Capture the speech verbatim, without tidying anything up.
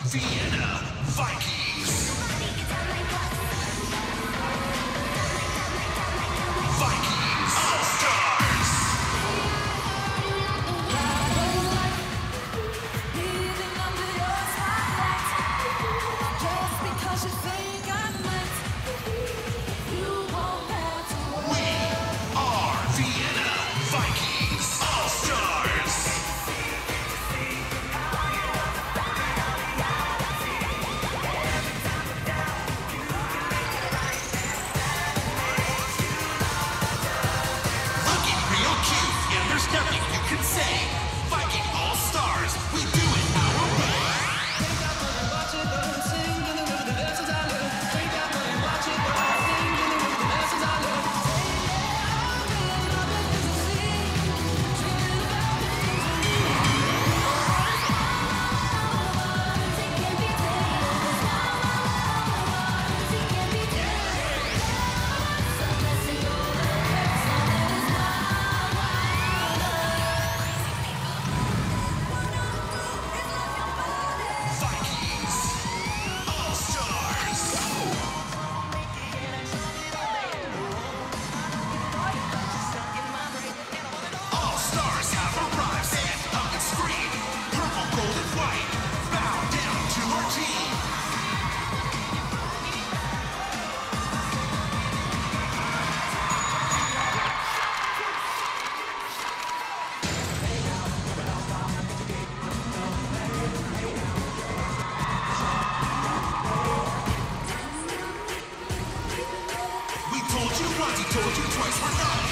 Vienna Vikings. Vikings All-Stars. We are Vienna Vikings All-Stars. Looking real cute, and there's nothing you can say. Viking All-Stars, we do it our way. Vikings All-Stars. All-Stars have arrived. Stand up and scream. Purple, gold, and white. Bow down to our team. We told you once, he told you twice, we're not